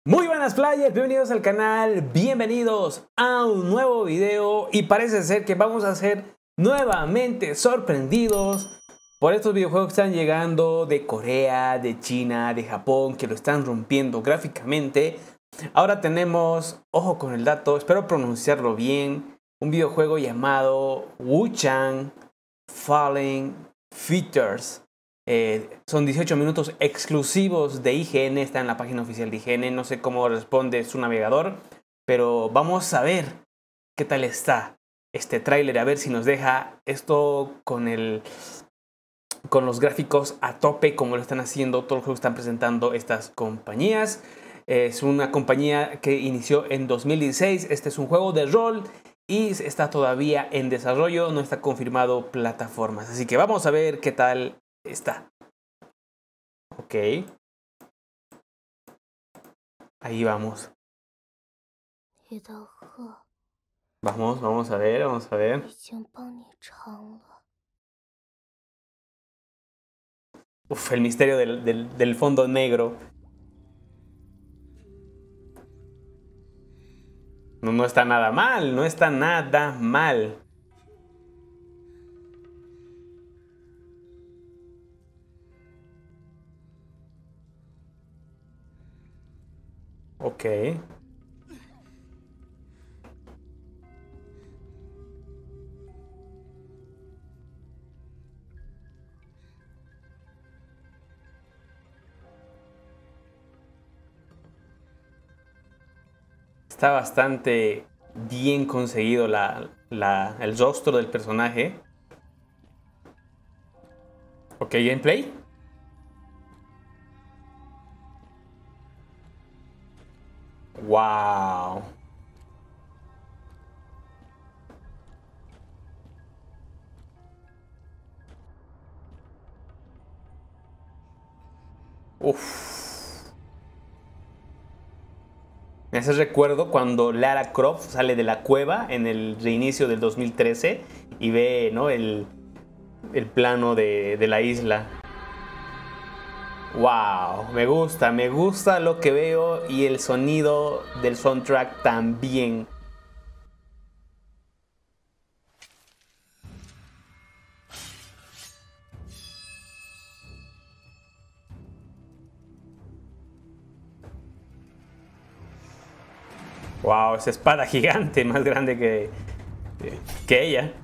Muy buenas players, bienvenidos al canal, bienvenidos a un nuevo video y parece ser que vamos a ser nuevamente sorprendidos por estos videojuegos que están llegando de Corea, de China, de Japón, que lo están rompiendo gráficamente. Ahora tenemos, ojo con el dato, espero pronunciarlo bien, un videojuego llamado Wuchang Fallen Features. Son 18 minutos exclusivos de IGN, está en la página oficial de IGN, no sé cómo responde su navegador, pero vamos a ver qué tal está este tráiler, a ver si nos deja esto con los gráficos a tope como lo están haciendo todos los juegos que están presentando estas compañías. Es una compañía que inició en 2016, este es un juego de rol y está todavía en desarrollo, no está confirmado plataformas, así que vamos a ver qué tal está. Ok. Ahí vamos. Vamos a ver, vamos a ver. Uf, el misterio del fondo negro. No está nada mal, no está nada mal. Ok. Está bastante bien conseguido el rostro del personaje. Ok, gameplay. Wow. Uf. Me hace recuerdo cuando Lara Croft sale de la cueva en el reinicio del 2013 y ve, ¿no?, el plano de la isla. Wow, me gusta lo que veo y el sonido del soundtrack también. Wow, esa espada gigante, más grande que ella.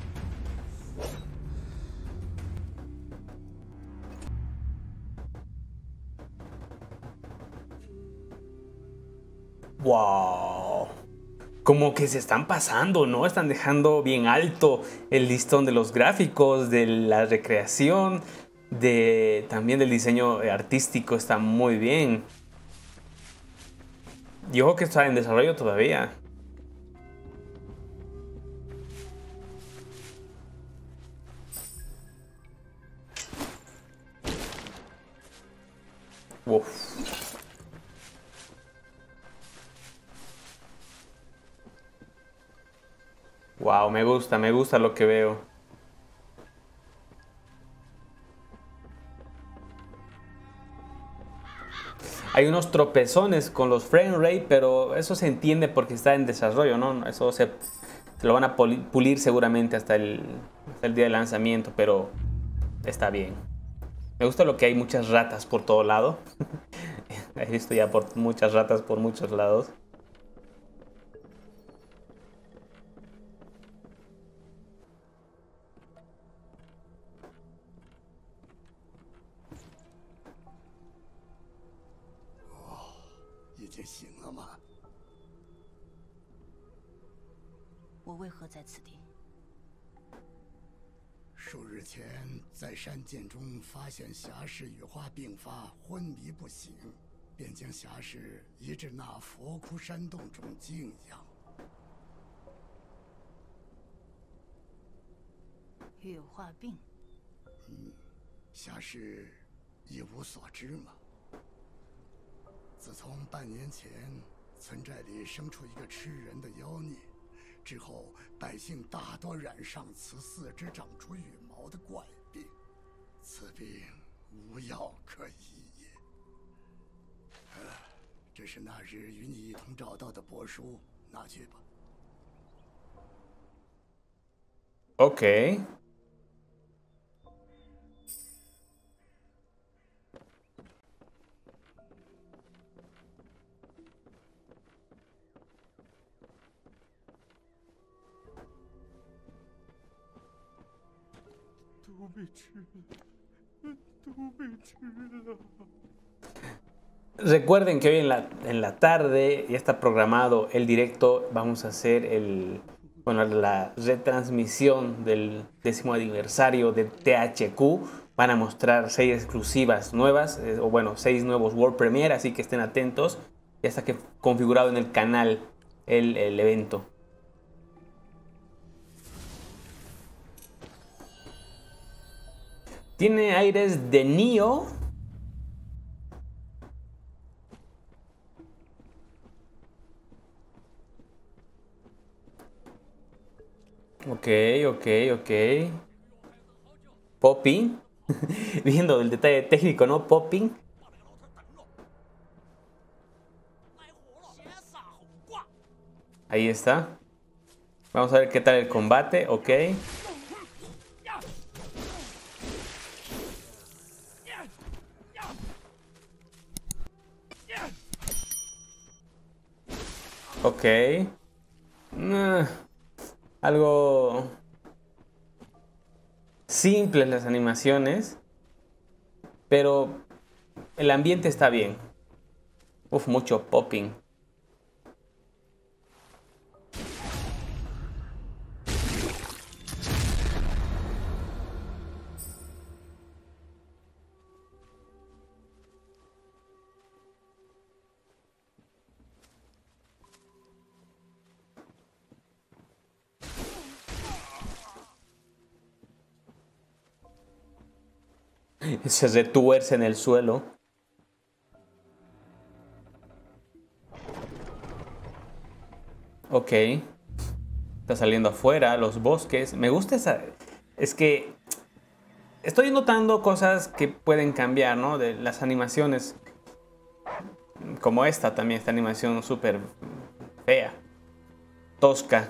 Wow. Como que se están pasando, ¿no? Están dejando bien alto el listón de los gráficos, de la recreación, también del diseño artístico. Está muy bien. Y ojo que está en desarrollo todavía. Uf. Wow, me gusta lo que veo. Hay unos tropezones con los frame rate, pero eso se entiende porque está en desarrollo, ¿no? Eso se lo van a pulir seguramente hasta el día de lanzamiento, pero está bien. Me gusta lo que hay muchas ratas por todo lado. He visto ya muchas ratas por muchos lados. 这是那日与你一同找到的帛书，拿去吧。 Ok. Recuerden que hoy en la tarde ya está programado el directo. Vamos a hacer la retransmisión del 10º aniversario de THQ. Van a mostrar 6 exclusivas nuevas, o bueno, 6 nuevos World Premiere, así que estén atentos. Ya está configurado en el canal el evento. Tiene aires de Nioh. Ok. Popping. Viendo el detalle técnico, ¿no? Popping. Ahí está. Vamos a ver qué tal el combate. Ok. Ok. Algo simples las animaciones, pero el ambiente está bien. Uf, mucho popping. Se retuerce en el suelo. Ok. Está saliendo afuera, los bosques. Me gusta esa... Es que estoy notando cosas que pueden cambiar, ¿no? De las animaciones. Como esta también, esta animación súper fea. Tosca.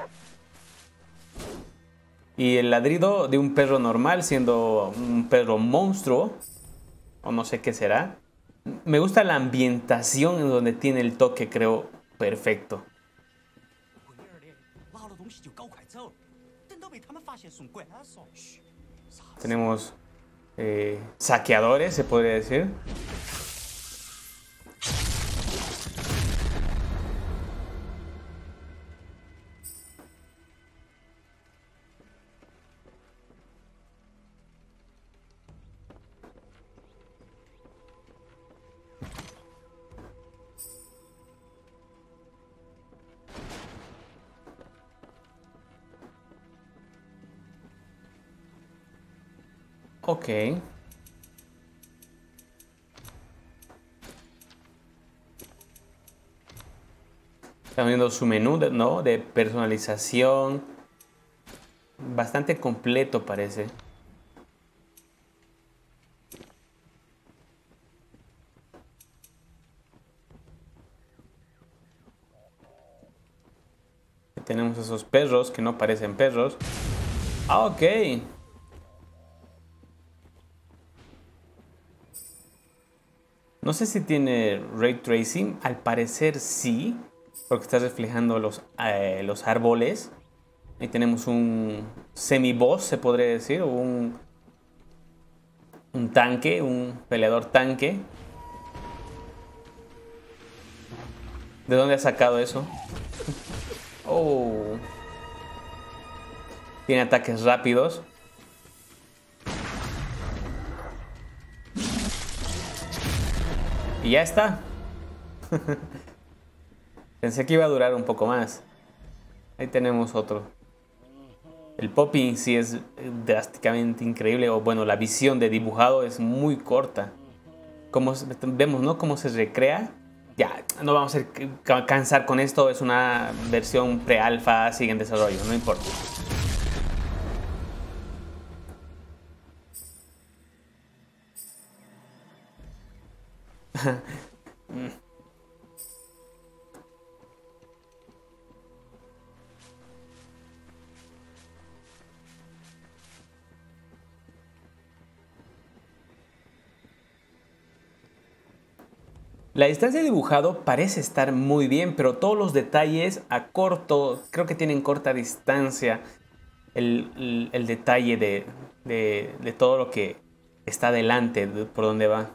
Y el ladrido de un perro normal siendo un perro monstruo. O no sé qué será. Me gusta la ambientación en donde tiene el toque, creo, perfecto. Tenemos saqueadores, se podría decir. Ok. Estamos viendo su menú, ¿no? De personalización. Bastante completo parece. Tenemos esos perros que no parecen perros. Ah, ok. No sé si tiene Ray Tracing. Al parecer sí. Porque está reflejando los árboles. Ahí tenemos un semi-boss, se podría decir. Un tanque, un peleador tanque. ¿De dónde ha sacado eso? Oh. Tiene ataques rápidos. Y ya está. Pensé que iba a durar un poco más. Ahí tenemos otro. El popping sí es drásticamente increíble. O bueno, la visión de dibujado es muy corta. Como vemos, ¿no? Cómo se recrea. Ya, no vamos a cansar con esto. Es una versión pre-alfa, sigue en desarrollo. No importa. La distancia dibujado parece estar muy bien, pero todos los detalles a corto, creo que tienen corta distancia. El detalle de todo lo que está delante, por donde va.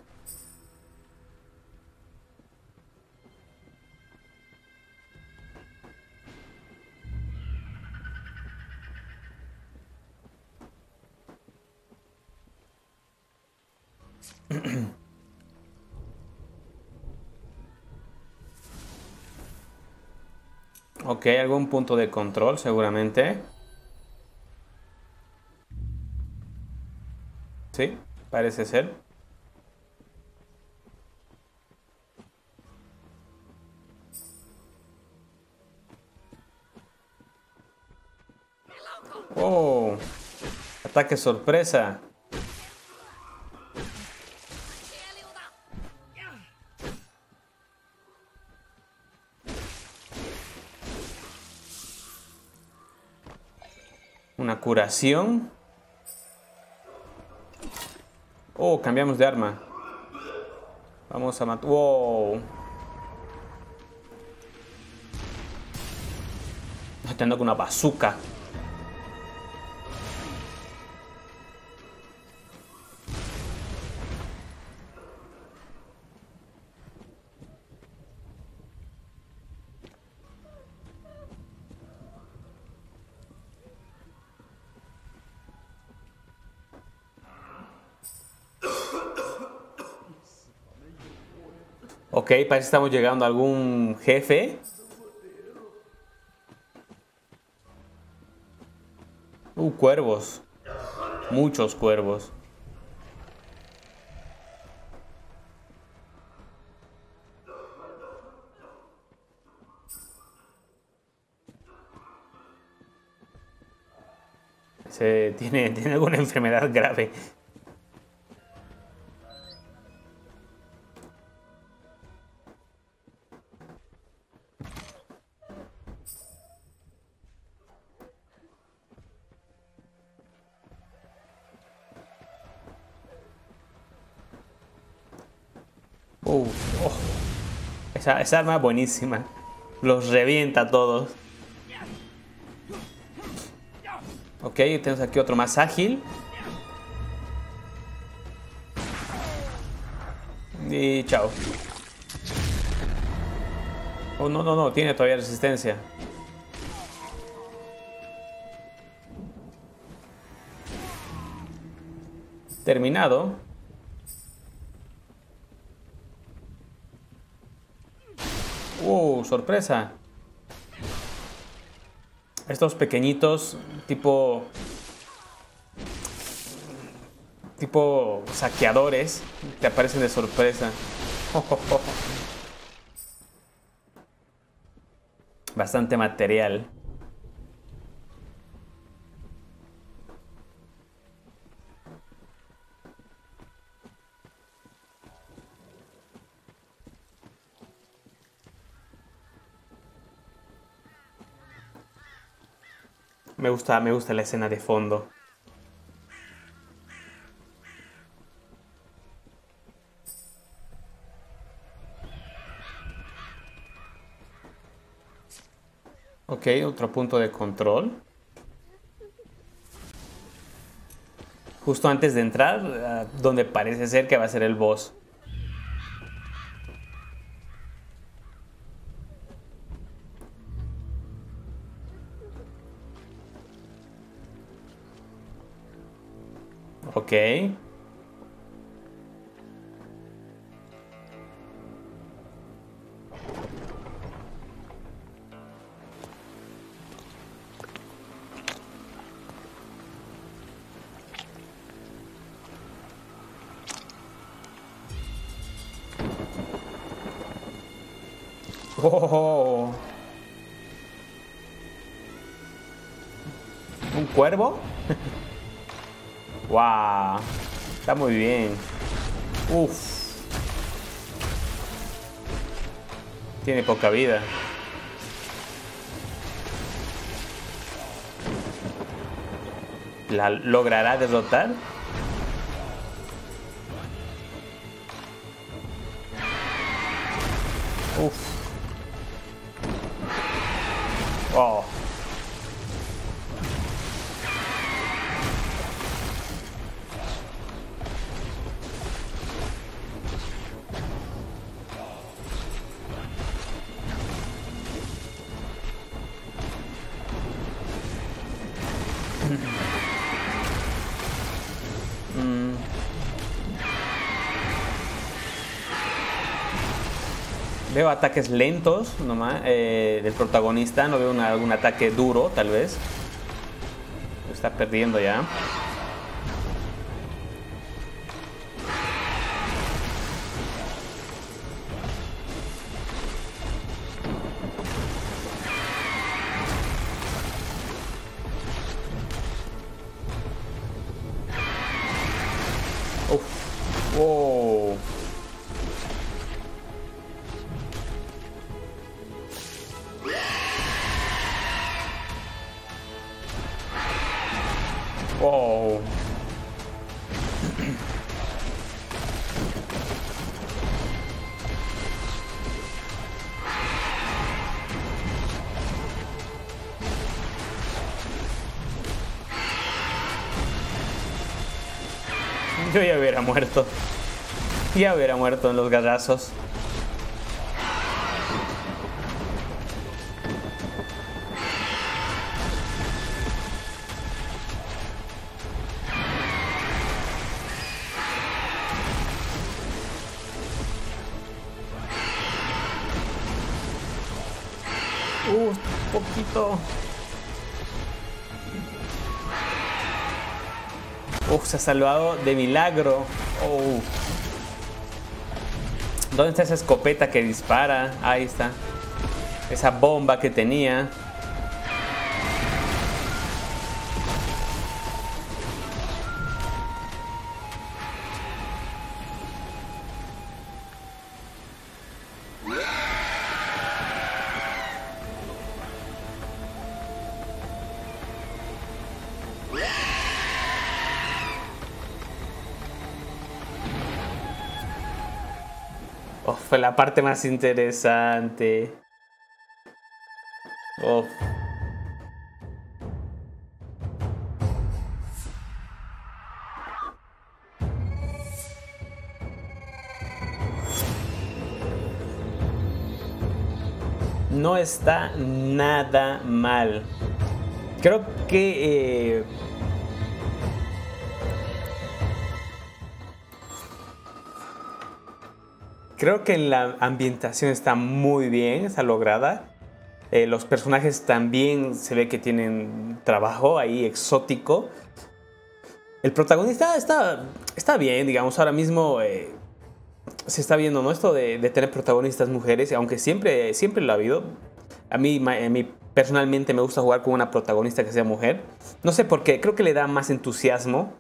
Ok, algún punto de control seguramente. Sí, parece ser. Oh, ataque sorpresa. Una curación. Oh, cambiamos de arma. Vamos a matar. Wow. Tengo una bazooka. Ok, parece que estamos llegando a algún jefe. Cuervos. Muchos cuervos. Tiene alguna enfermedad grave. Oh. Esa arma es buenísima. Los revienta a todos. Ok, tenemos aquí otro más ágil. Y chao. Oh, no, tiene todavía resistencia. Terminado. Sorpresa. Estos pequeñitos tipo saqueadores te aparecen de sorpresa. Bastante material. Me gusta la escena de fondo. Ok, otro punto de control. Justo antes de entrar, donde parece ser que va a ser el boss. Ok. Oh. ¿Un cuervo? Wow. Está muy bien. Uf. Tiene poca vida. ¿La logrará derrotar? Uf. Oh. Veo ataques lentos nomás del protagonista, no veo algún ataque duro tal vez. Lo está perdiendo ya. Uf. Wow. Wow. Yo ya hubiera muerto. Ya hubiera muerto en los garrazos. Poquito. Se ha salvado de milagro. Oh. ¿Dónde está esa escopeta que dispara? Ahí está. Esa bomba que tenía. Oh, fue la parte más interesante. Oh. No está nada mal. Creo que la ambientación está muy bien, está lograda. Los personajes también se ve que tienen trabajo ahí exótico. El protagonista está bien, digamos, ahora mismo se está viendo, ¿no? Esto de tener protagonistas mujeres, aunque siempre lo ha habido. A mí personalmente me gusta jugar con una protagonista que sea mujer. No sé por qué, creo que le da más entusiasmo.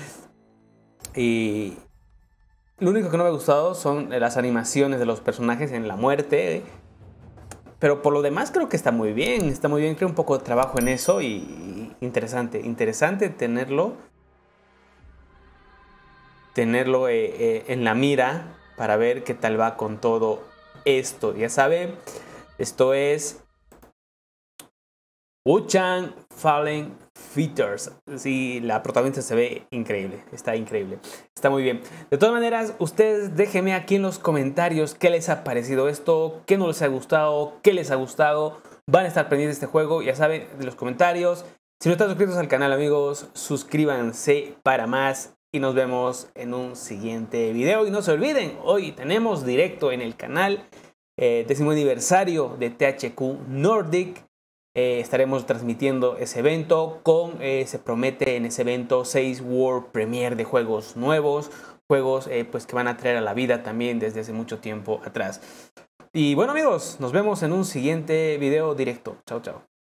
Y lo único que no me ha gustado son las animaciones de los personajes en la muerte. Pero por lo demás creo que está muy bien. Creo un poco de trabajo en eso y interesante tenerlo en la mira para ver qué tal va con todo esto. Ya saben, esto es Wuchan Fallen Features. Sí, la protagonista se ve increíble, está increíble, está muy bien. De todas maneras, ustedes déjenme aquí en los comentarios qué les ha parecido esto, qué no les ha gustado, qué les ha gustado. Van a estar pendientes de este juego, ya saben, de los comentarios. Si no están suscritos al canal, amigos, suscríbanse para más. Y nos vemos en un siguiente video. Y no se olviden, hoy tenemos directo en el canal 10º aniversario de THQ Nordic. Estaremos transmitiendo ese evento se promete en ese evento 6 World Premiere de juegos nuevos. Juegos pues que van a traer a la vida también desde hace mucho tiempo atrás. Y bueno amigos, nos vemos en un siguiente video directo. Chao, chao.